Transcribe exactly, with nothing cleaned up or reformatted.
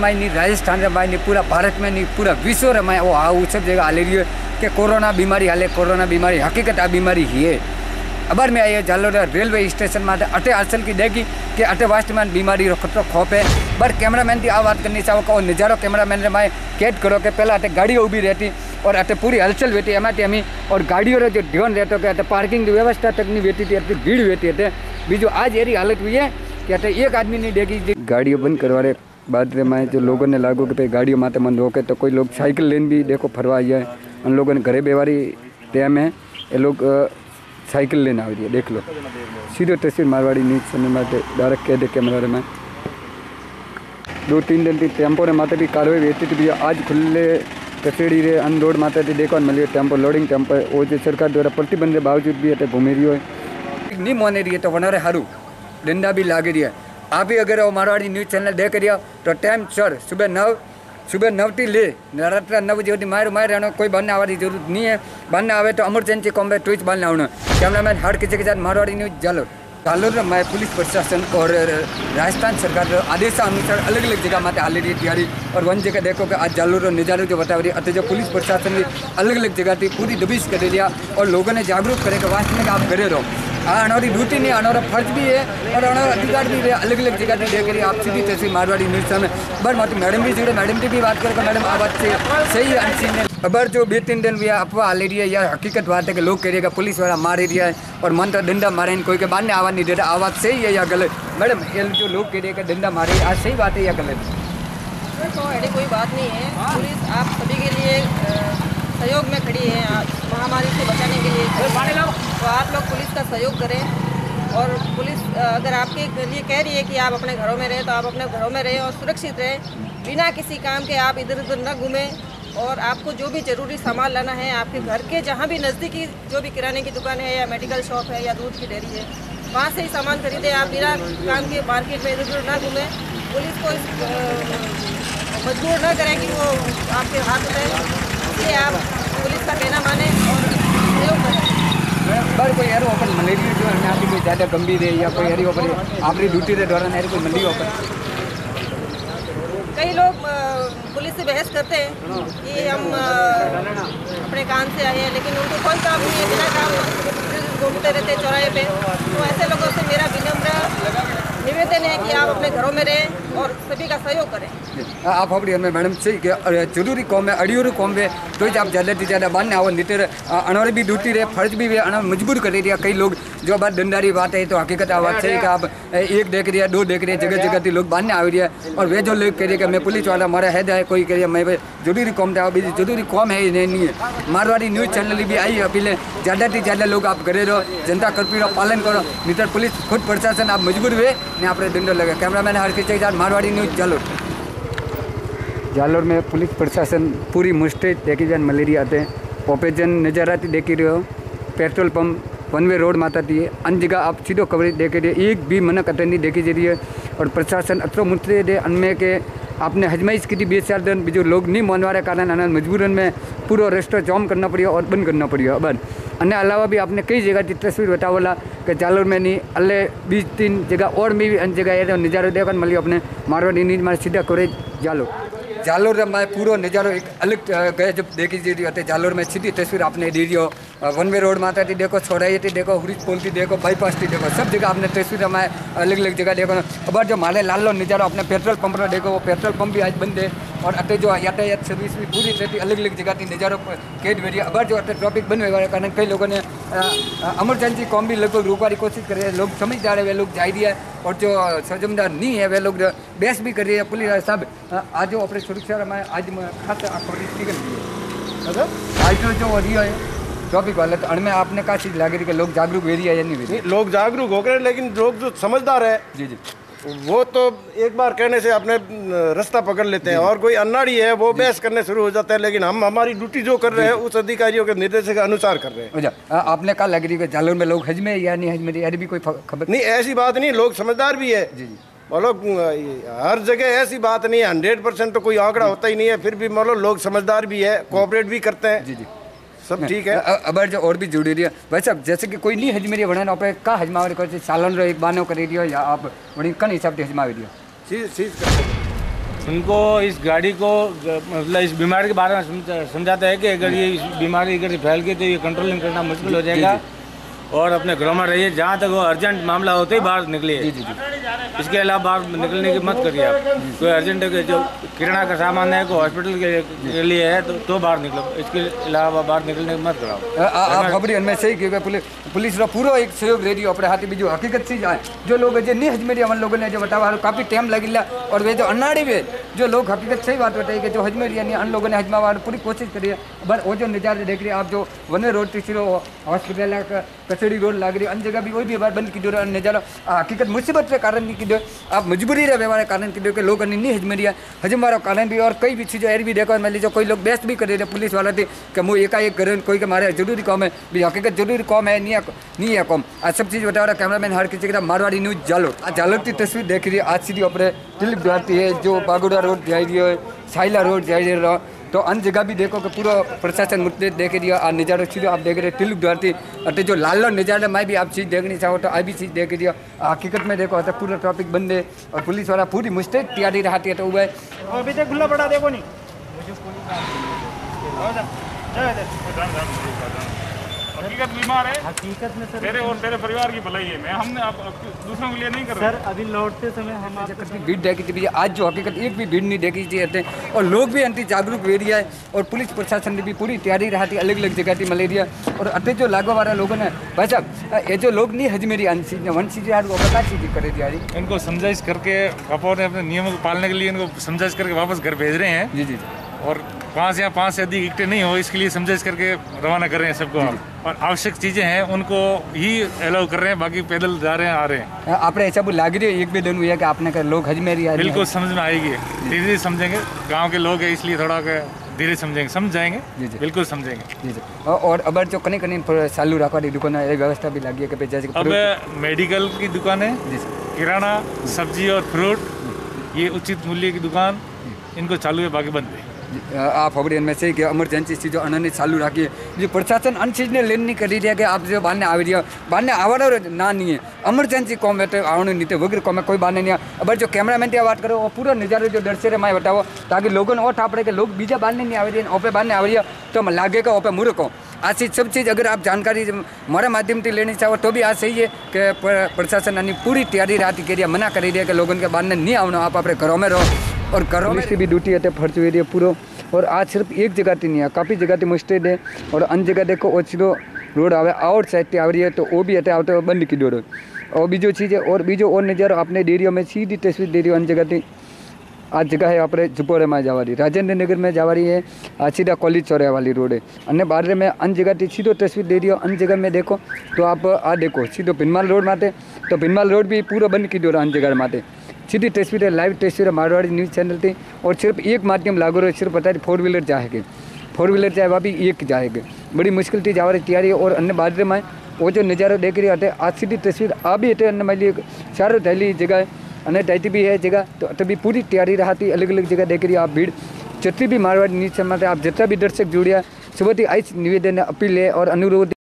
में नहीं, राजस्थान में नहीं, पूरा भारत में नहीं, पूरा विश्व में वो आ सब जगह हाली रही है कि कोरोना बीमारी हाले। कोरोना बीमारी हकीकत आ बीमारी है। अबर में आई जालोर रेलवे स्टेशन में अटे असल की देगी कि अटे वास्तव बीमारी खतरो खौफ है। बट कैमरामैन की आ बात करनी चाहो नज़ारो कैमरामैन में कैद करो कि पहला अटे गाड़ी ऊभी रहती और अटे पूरी हलचल वेती एम अमी और गाड़ियों जो ध्यान रहते कि अटे पार्किंग की व्यवस्था तक नहीं वेती थी, अटे भीड़ वेती है। बीजू आज एरी हालत हुई है कि अटे एक आदमी नहीं देगी। गाड़ियों बंद करवा बाद में जो लोगों ने लागू कि भाई गाड़ियों माते मन रोके तो कोई लोग साइकिल लेन भी देखो फरवा आई है। उन लोगों ने घरे बेवारी टाइम है ये लोग साइकिल लेने आ रही है। देख लो सीधो तस्वीर मारवाड़ी न्यूज चैनल में डायरेक्ट कह दे कैमरा में दो तीन दिन की टेम्पो ने माते भी कार्रवाई वेती थी। भैया आज खुले कचेड़ी रे अन रोड माते थी देखो मिली टेम्पो लोडिंग टेम्पो वो जो सरकार द्वारा प्रतिबंध के बावजूद भी अटे घूमी रही है नहीं माने रही है तो वनारे हारू डंडा भी लागे रही है। आप ही अगर मारवाड़ी न्यूज चैनल देख रही हो तो टाइम सर सुबह नौ सुबह नवटी ले रात नौ बजे मार मार रहना कोई बनने आने की जरूरत नहीं है। बनने आवे तो इमरजेंसी कॉम्बे ट्विच बनने आना। कैमरामैन हर किसी के साथ मारवाड़ी न्यूज जालोर जालोर में पुलिस प्रशासन और राजस्थान सरकार आदेशानुसार अलग अलग जगह माते हाली रही तैयारी। और वन जगह देखो कि आज जालोर नज़ारो जो बता रही अत जो पुलिस प्रशासन की अलग अलग जगह थी पूरी दबिश कर दिया और लोगों ने जागरूक करे कि वास्तव में आप करे रहो। हाँ अनारी ड्यूटी नहीं अनारा फर्ज भी है और अनारा अधिकार भी है। अलग अलग जगह से देख रही आप सीधी तस्वीर मारवाड़ी न्यूज में बर माती मैडम भी जुड़े मैडम की भी बात करेगा। मैडम आ बात से सही है अनसीन है। अबर जो बे तीन दिन भी अफवाह हाली रही है या हकीकत बात है कि लोग कह रहे हैं पुलिस वाला मार रही है और मन तो डंडा मारे कोई के बाद आवाज़ नहीं देता। आवाज़ सही है या गलत? मैडम ये जो लोग कह रहे हैं कि डंडा मारे आज सही बात है या गलत? तो ऐसी कोई बात नहीं है। पुलिस आप सभी के लिए सहयोग में खड़ी है महामारी से बचाने के लिए। तो आप लोग पुलिस का सहयोग करें और पुलिस अगर आपके लिए कह रही है कि आप अपने घरों में रहें तो आप अपने घरों में रहें और सुरक्षित रहें। बिना किसी काम के आप इधर उधर न घूमें और आपको जो भी ज़रूरी सामान लाना है आपके घर के जहाँ भी नज़दीकी जो भी किराने की दुकान है या मेडिकल शॉप है या दूध की डेयरी है वहाँ से ही सामान खरीदें। आप बिना काम के मार्केट में इधर उधर न घूमें। पुलिस को मजबूर न करें कि वो आपके हाथ में, इसलिए आप पुलिस का कहना माने और सहयोग करें। बर कोई यार ओपन मलेरिया जो है आपकी कोई ज़्यादा गंभीर है या कोई यारी ओपन आपकी ड्यूटी के दौरान यार कोई मली ओपन कई लोग पुलिस से बहस करते हैं कि हम अपने काम से आए हैं लेकिन उनको कोई काम नहीं है, बिना काम घूमते रहते चौराहे पे। तो ऐसे लोगों से मेरा विनम्र निवेदन है कि आप अपने घरों में रहें और सभी का सहयोग करें। आप अपनी में मैडम सही कि जरूरी कॉम है अड़ियों कॉम है तो आप ज़्यादा से ज़्यादा बांधने आओ नहीं तो अनार भी ड्यूटी रहे फर्ज भी अनार मजबूर कर दिया। कई लोग जो बात डंडारी बात है तो हकीकत आवाज़ सही कि आप एक देख रही है दो देख रही है जगह जगह लोग बांधने आ रही है। और वे जो लोग कह रही है कि मैं पुलिस वाला मारा है जाए कोई कह रही है मैं जरूरी कॉम था बीजी जरूरी कॉम है नहीं, नहीं है। मारवाड़ी न्यूज़ चैनल भी आई अपील ज़्यादा से ज़्यादा लोग आप करे रहो जनता कर्फ्यू का पालन करो नहीं तो पुलिस खुद प्रशासन आप मजबूर हुए नहीं आप डंडो लगे। कैमरामैन हर किसी के साथ मारवाड़ी न्यूज़ जालोर जालोर में पुलिस प्रशासन पूरी मुस्तैद देखी जान मलेरिया आते हैं ऑपरेशन नज़ाराती देखी रहे हो petrol pump one way road माता थी अन्य जगह आप सीधो कवरेज देखे रहे एक भी मनक अटन नहीं देखी जा रही है। और प्रशासन अतरो मुस्तैद है अनमें के आपने हजमाइश की थी बीस चार दिन जो लोग नहीं मानवा कारण अना मजबूरन में पूरा रेस्टो जाम करना पड़ियो और बंद करना पड़ियो। अब अन्य अलावा भी आपने कई जगह की तस्वीर बतावला कि जालोर में नहीं अल्ले बीस तीन जगह और भी अन्य जगह ये नज़ारो देखने मिली अपने मारवाड़ी न्यूज़ में सीधा कवरेज जालोर जालोर में पूरा नज़ारो एक अलग गए जब देखी जी रही होते जालोर में सीधी तस्वीर आपने दी रही हो वन वे रोड माता थी देखो छोड़ाई थी देखो हुरीज पोल थी देखो बाईपास थी देखो सब जगह आपने तस्वीर हमारे अलग अलग जगह देखो। अब जो माले लाल लो नज़ारो अपने पेट्रोल पंप पर देखो वो पेट्रोल पंप भी आज बंद है और अटे जो यातायात सर्विस भी पूरी रहती अलग अलग जगह थी नज़ारो कैद हुई। अब जो अटे ट्रैफिक बंद हुए कारण कई लोगों ने इमरजेंसी कॉम भी लगभग रोकने की कोशिश कर रहे हैं। लोग समझदार है वे लोग जा रही है और जो समझदार नहीं है वे लोग बहस भी कर रही है। पुलिस सब आज अपने सुरक्षा में आज खास आज तो जो रही है टॉपिक वाला तो अणमें आपने क्या चीज़ लग रही कि लोग जागरूक हो रही है या नहीं हो रही? लोग जागरूक हो गए लेकिन लोग जो समझदार है जी जी वो तो एक बार कहने से अपने रास्ता पकड़ लेते हैं और कोई अन्नाड़ी है वो बहस करने शुरू हो जाता है। लेकिन हम हमारी ड्यूटी जो कर रहे हैं उस अधिकारियों के निर्देश के अनुसार कर रहे हैं। अच्छा आपने क्या लग रही है जालोर में लोग हजमे या नहीं हजमे यार भी कोई खबर नहीं? ऐसी बात नहीं, लोग समझदार भी है जी जी बोलो हर जगह ऐसी बात नहीं है, हंड्रेड परसेंट तो कोई आंकड़ा होता ही नहीं है। फिर भी बोलो लोग समझदार भी है कोऑपरेट भी करते हैं जी जी सब ठीक है। अब जो और भी जुड़ी रही है वैसे अब जैसे कि कोई नहीं हजमेरी बना आप का हजमा कर सालन रो एक बानो कर रही हो या आप बड़ी कन हिसाब से हजमा रही हो चीज चीज करते उनको इस गाड़ी को मतलब इस बीमारी के बारे में समझाता है कि अगर ये बीमारी अगर फैल गई तो ये कंट्रोलिंग करना मुश्किल हो जाएगा और अपने घरों में रहिए। जहाँ तक वो अर्जेंट मामला होते ही बाहर निकलिए, इसके अलावा बाहर निकलने की मत करिए। आप कोई अर्जेंट है जो किराना का सामान है, कोई हॉस्पिटल के लिए है तो, तो बाहर निकलो, इसके अलावा बाहर निकलने की मत कराओ। आप खबरी में सही कि पुलिस रो पूरा एक सहयोग रेडियो अपने हाथी बीजू हकीकत से जाए जो लोग जो नहीं हजमेरी हम लोगों ने जो बतावा काफ़ी टाइम लगिला और वे जो अनाड़ी वे जो लोग हकीकत सही बात बताई कि जो हजमेरी यानी अन लोगों ने हजमावा पूरी कोशिश करी है। बस वो जो नज़ारे देख रहे आप जो वन रोड तीसरो हॉस्पिटल कचड़ी रोड लग रही अन जगह भी वही भी बार बंद की दो नज़ारा हकीकत मुसीबत के कारण नहीं की दो आप मजबूरी रहे व्यवहार कारण की दो कि लोग नहीं हजमेरी हजम वाला कारण भी और कई भी चीज़ें एर भी देखो मान लीजिए कोई लोग बेस्ट भी करे पुलिस वाला थे कि मुँह एकाएक करें कोई के मारे जरूरी काम है भी हकीकत जरूरी काम है नहीं नहीं है कम आज सब चीज़ बता रहा कैमरामैन हर किसी का मारवाड़ी न्यूज़ जालो आज जालोर की तस्वीर देख रही है आज सीधी अपने दिलीप द्वारती है जो बागोड़ा रोड जा रही है साइला रोड जा रही तो अन्य जगह भी देखो कि पूरा प्रशासन मुद्दे देख रही है आ नज़ारा सीधो आप देख रहे तिलक द्वारती अटे जो लाल लाल नज़ारा मैं भी आप चीज़ देखनी चाहो तो आई भी चीज़ देख रही है हकीकत में देखो तो पूरा ट्रैफिक बंद है और पुलिस वाला पूरी मुस्तैद तैयारी रहती है तो वो अभी तक खुला पड़ा देखो नहीं हकीकत बीमार है, हकीकत में सर तेरे और तेरे परिवार की भलाई है। मैं हमने आप दूसरों के लिए नहीं कर रहे सर अभी लौटते समय हम कितनी भीड़ देखी थी आज जो हकीकत एक भी भीड़ नहीं देखी थी और लोग भी अंति जागरूक एरिया है और पुलिस प्रशासन ने भी पूरी तैयारी रहा थी अलग अलग जगह थी मलेरिया और अटे जो लागू वाला लोगों ने भाई साहब ये जो लोग नहीं हजमेरी वन चीज यार वो बता चीज़ करे थी यार इनको समझाइश करके पापा ने अपने नियमों को पालने के लिए इनको समझाइश करके वापस घर भेज रहे हैं। जी जी और पाँच या पाँच से अधिक इकट्ठे नहीं हो इसके लिए समझाइश करके रवाना कर रहे हैं सबको और आवश्यक चीज़ें हैं उनको ही अलाउ कर रहे हैं, बाकी पैदल जा रहे हैं आ रहे हैं। आपने ऐसा बोल लाग रही है एक भी दिन हुआ है कि आपने कहा लोग हजमेरी आ बिल्कुल समझ में आएगी, धीरे धीरे समझेंगे। गाँव के लोग हैं इसलिए थोड़ा धीरे समझेंगे, समझ जाएंगे, बिल्कुल समझेंगे। जी जी और अब जो कहीं कहीं चालू रखवा दुकान व्यवस्था भी लगी है कि जैसे अब मेडिकल की दुकान है, किराना सब्जी और फ्रूट ये उचित मूल्य की दुकान इनको चालू है, बाकी बंद है। आप खबर में से कि इमरजेंसी चीज़ों अनने चालू रखी है जो प्रशासन अन चीज़ ने लेन नहीं कर रही है कि आप जो बाने आ रही है बाने आवाड़ा ना नहीं है इमरजेंसी कॉम है तो आवने नहीं तो वगैरह कॉम है कोई बाने नहीं है। अब जो कैमरामैन की बात करो वो पूरा नज़ारे जो दर्शे रहे मैं बताओ ताकि लोगों ने और ठाप रहे कि लोग बीजा बाने नहीं आ रही है ओपे बाने आ रही है तो लागेगा ओपे मूर्ख हो। आज चीज़ सब चीज़ अगर आप जानकारी हमारे माध्यम से लेनी चाहो तो भी आज सही है कि प्रशासन अन्य पूरी तैयारी रात के मना कर रही है कि लोगों के बाने नहीं आना आप अपने घरों में रहो और घरों में भी ड्यूटी है फर्ज हुई है पूरा और आज सिर्फ एक जगह थी नहीं है काफ़ी जगह थी मुस्टेड है और अन्य जगह देखो वो सीधो रोड आवे आउट साइड से आ रही है तो वो भी हटे आते बंद की डोर और बीजो चीज़ है और बीजो और नज़ारो अपने डेरियो में सीधी तस्वीर दे रही हो अन्य जगह थी आज जगह है अपने जुपोरे में जावा रही राजेंद्र नगर में जावा रही है आज सीधा कॉलेज चौराहे वाली रोड है अन्य बारह में अन्य जगह थी सीधो तस्वीर दे रही हो अन्य जगह में देखो तो आप आ देखो सीधो भिनमाल रोड माते तो भिनमाल रोड भी पूरा बंद की डोर अन्य जगह माते सीधी तस्वीर है लाइव तस्वीर है मारवाड़ी न्यूज़ चैनल थी और सिर्फ एक माध्यम लागू रहे सिर्फ बता फोर व्हीलर जाएगी फोर व्हीलर चाहे वह भी एक जाएगी बड़ी मुश्किल थी जावा रही तैयारी और अन्य बारह में वो जो नज़ारा देख रही है आज सीधी तस्वीर आ भी हटे अन्य मान चारों थैली जगह है अन्य टाइटी भी है जगह तो तभी पूरी तैयारी रहा थी अलग अलग जगह देख रही है आप भीड़ जितनी भी मारवाड़ी न्यूज़ चैनल आप जितना भी दर्शक जुड़िया सुबह ही आई निवेदन अपील है और अनुरोध